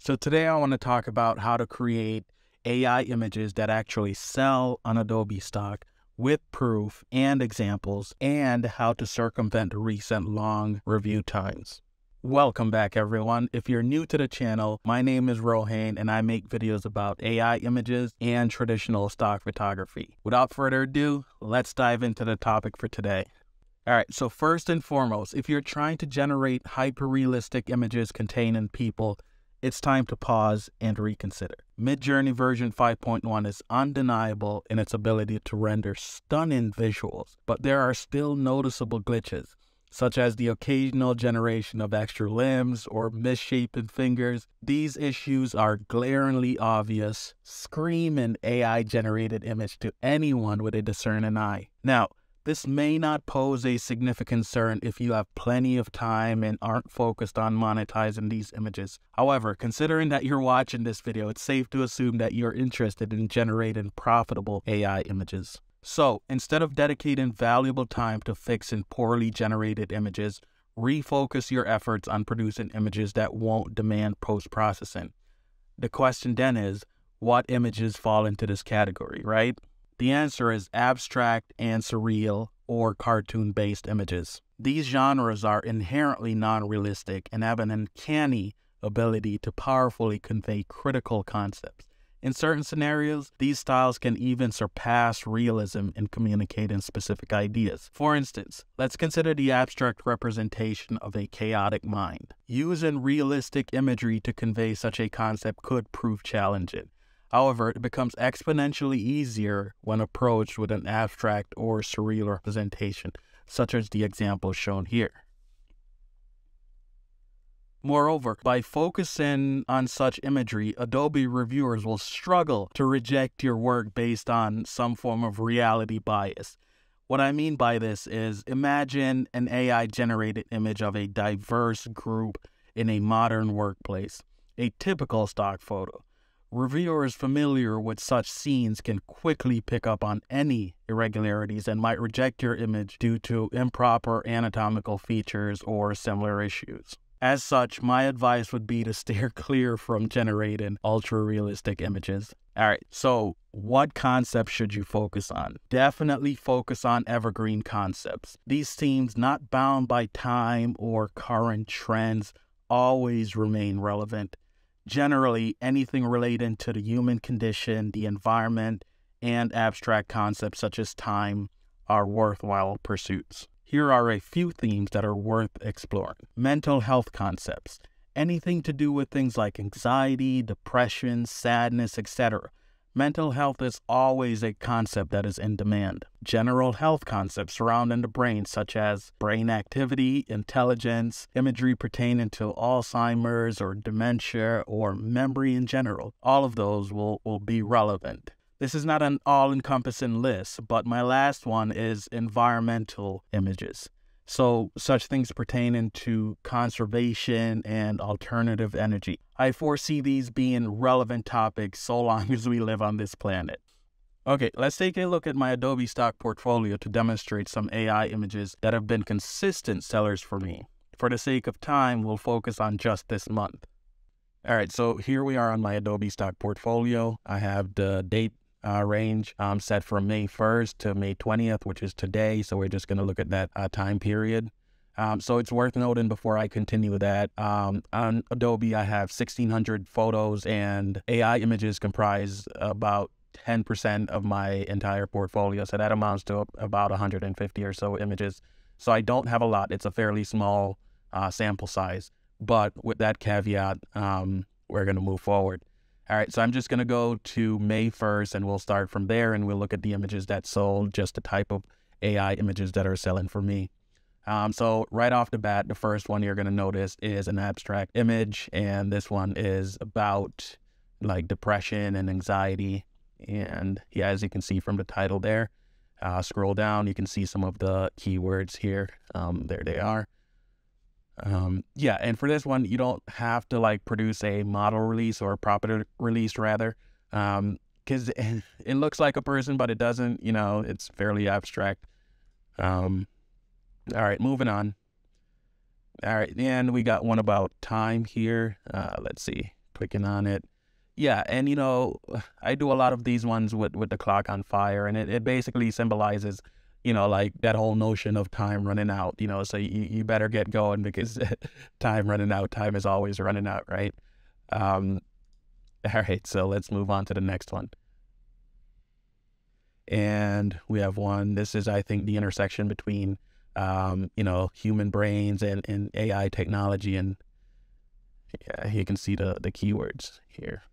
So today I want to talk about how to create AI images that actually sell on Adobe Stock with proof and examples, and how to circumvent recent long review times. Welcome back, everyone. If you're new to the channel, my name is Rohan and I make videos about AI images and traditional stock photography. Without further ado, let's dive into the topic for today. All right, so first and foremost, if you're trying to generate hyper-realistic images containing people, it's time to pause and reconsider. Midjourney version 5.1 is undeniable in its ability to render stunning visuals, but there are still noticeable glitches, such as the occasional generation of extra limbs or misshapen fingers. These issues are glaringly obvious, scream an AI-generated image to anyone with a discerning eye. Now, this may not pose a significant concern if you have plenty of time and aren't focused on monetizing these images. However, considering that you're watching this video, it's safe to assume that you're interested in generating profitable AI images. So, instead of dedicating valuable time to fixing poorly generated images, refocus your efforts on producing images that won't demand post-processing. The question then is, what images fall into this category, right? The answer is abstract and surreal or cartoon-based images. These genres are inherently non-realistic and have an uncanny ability to powerfully convey critical concepts. In certain scenarios, these styles can even surpass realism in communicating specific ideas. For instance, let's consider the abstract representation of a chaotic mind. Using realistic imagery to convey such a concept could prove challenging. However, it becomes exponentially easier when approached with an abstract or surreal representation, such as the example shown here. Moreover, by focusing on such imagery, Adobe reviewers will struggle to reject your work based on some form of reality bias. What I mean by this is, imagine an AI-generated image of a diverse group in a modern workplace, a typical stock photo. Reviewers familiar with such scenes can quickly pick up on any irregularities and might reject your image due to improper anatomical features or similar issues. As such, my advice would be to steer clear from generating ultra-realistic images. Alright, so what concepts should you focus on? Definitely focus on evergreen concepts. These themes, not bound by time or current trends, always remain relevant. Generally, anything relating to the human condition, the environment, and abstract concepts such as time are worthwhile pursuits. Here are a few themes that are worth exploring. Mental health concepts. Anything to do with things like anxiety, depression, sadness, etc. Mental health is always a concept that is in demand. General health concepts surrounding the brain, such as brain activity, intelligence, imagery pertaining to Alzheimer's or dementia or memory in general. All of those will be relevant. This is not an all-encompassing list, but my last one is environmental images. So such things pertaining to conservation and alternative energy. I foresee these being relevant topics so long as we live on this planet. Okay, let's take a look at my Adobe Stock portfolio to demonstrate some AI images that have been consistent sellers for me. For the sake of time, we'll focus on just this month. All right, so here we are on my Adobe Stock portfolio. I have the date range set from May 1st to May 20th, which is today. So we're just going to look at that time period. So it's worth noting before I continue that on Adobe, I have 1,600 photos and AI images comprise about 10% of my entire portfolio. So that amounts to about 150 or so images. So I don't have a lot. It's a fairly small sample size. But with that caveat, we're going to move forward. All right, so I'm just going to go to May 1st and we'll start from there and we'll look at the images that sold, just the type of AI images that are selling for me. So right off the bat, the first one you're going to notice is an abstract image, and this one is about like depression and anxiety. And yeah, as you can see from the title there, scroll down, you can see some of the keywords here. There they are. Yeah, and for this one, you don't have to like produce a model release or a property release rather, because it looks like a person, but it doesn't, it's fairly abstract. All right, moving on. All right, and we got one about time here. Let's see, clicking on it. Yeah, and you know, I do a lot of these ones with the clock on fire, and it basically symbolizes, you know, like that whole notion of time running out, you know, so you better get going because time running out, time is always running out, right? All right, so let's move on to the next one. And we have one, this is, I think, the intersection between, you know, human brains and AI technology. And yeah, you can see the keywords here.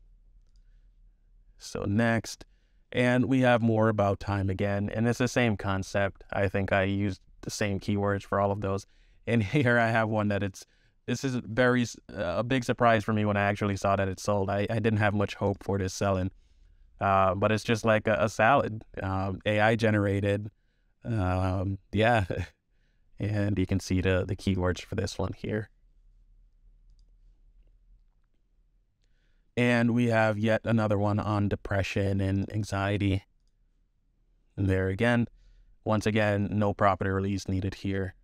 So next, and we have more about time again, and it's the same concept. I think I used the same keywords for all of those. And here I have one that this is a big surprise for me when I actually saw that it sold. I didn't have much hope for this selling, but it's just like a salad, AI generated. Yeah, and you can see the keywords for this one here. And we have yet another one on depression and anxiety. And there again, once again, no property release needed here.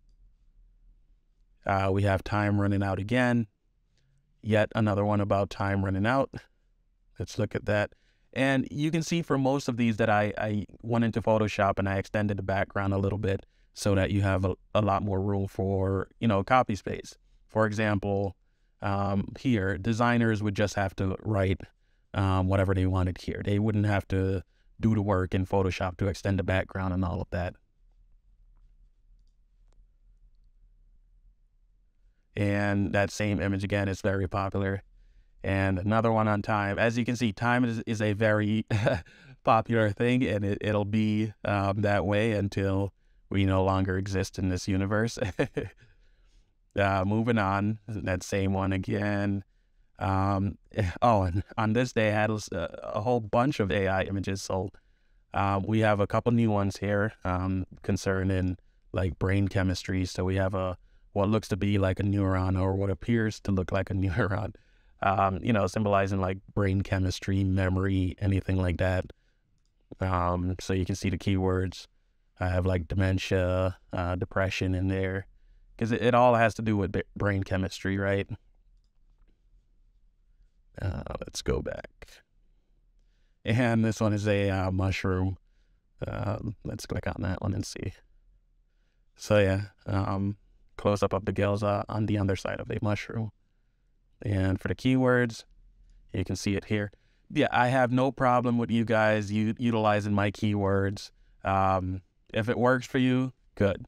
We have time running out again. Yet another one about time running out. Let's look at that. And you can see for most of these that I went into Photoshop and I extended the background a little bit so that you have a lot more room for, you know, copy space. For example, here, designers would just have to write whatever they wanted here. They wouldn't have to do the work in Photoshop to extend the background and all of that. And that same image again is very popular. And another one on time. As you can see, time is a very popular thing, and it'll be that way until we no longer exist in this universe. Moving on, that same one again. Oh, and on this day, I had a whole bunch of AI images sold. We have a couple new ones here concerning like brain chemistry. So we have what looks to be like a neuron, or what appears to look like a neuron, you know, symbolizing like brain chemistry, memory, anything like that. So you can see the keywords. I have like dementia, depression in there, because it all has to do with brain chemistry, right? Let's go back. And this one is a mushroom. Let's click on that one and see. So yeah, close up of the gills on the underside of a mushroom. And for the keywords, you can see it here. Yeah, I have no problem with you guys utilizing my keywords. If it works for you, good.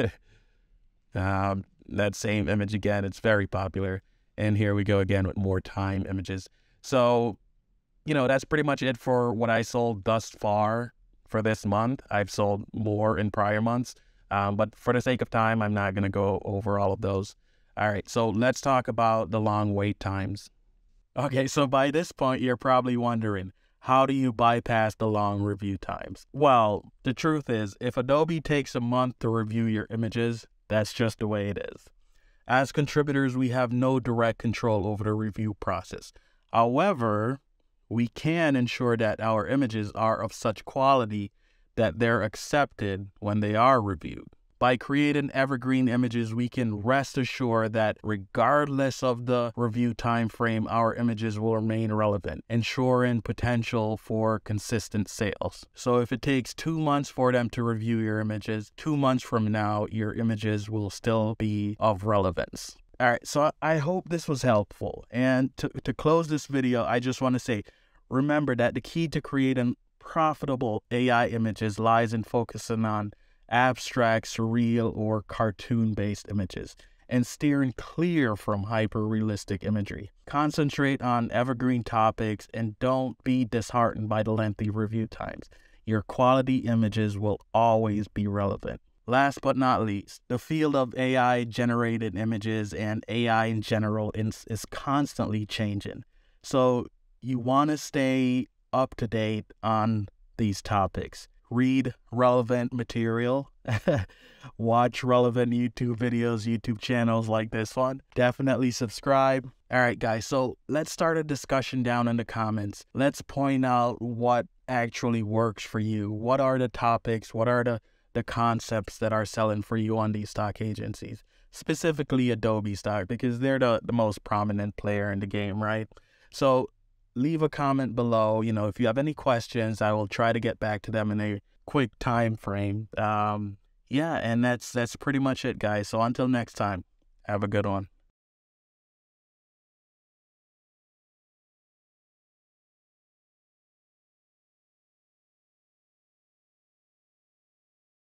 That same image again, it's very popular. And here we go again with more time images. So, you know, that's pretty much it for what I sold thus far for this month. I've sold more in prior months, but for the sake of time, I'm not going to go over all of those. All right, so let's talk about the long wait times. Okay, so by this point, you're probably wondering, how do you bypass the long review times? Well, the truth is, if Adobe takes a month to review your images, that's just the way it is. As contributors, we have no direct control over the review process. However, we can ensure that our images are of such quality that they're accepted when they are reviewed. By creating evergreen images, we can rest assured that regardless of the review time frame, our images will remain relevant, ensuring potential for consistent sales. So if it takes 2 months for them to review your images, 2 months from now, your images will still be of relevance. All right, so I hope this was helpful. And to close this video, I just want to say, remember that the key to creating profitable AI images lies in focusing on abstract, surreal, or cartoon-based images, and steering clear from hyper-realistic imagery. Concentrate on evergreen topics and don't be disheartened by the lengthy review times. Your quality images will always be relevant. Last but not least, the field of AI-generated images and AI in general is constantly changing. So you want to stay up to date on these topics. Read relevant material, watch relevant YouTube videos, YouTube channels like this one. Definitely subscribe. All right, guys, so let's start a discussion down in the comments. Let's point out what actually works for you. What are the topics? What are the concepts that are selling for you on these stock agencies? specifically Adobe Stock, because they're the most prominent player in the game, right? So leave a comment below. You know, if you have any questions, I will try to get back to them in a quick time frame. Yeah, and that's pretty much it, guys. So until next time, have a good one.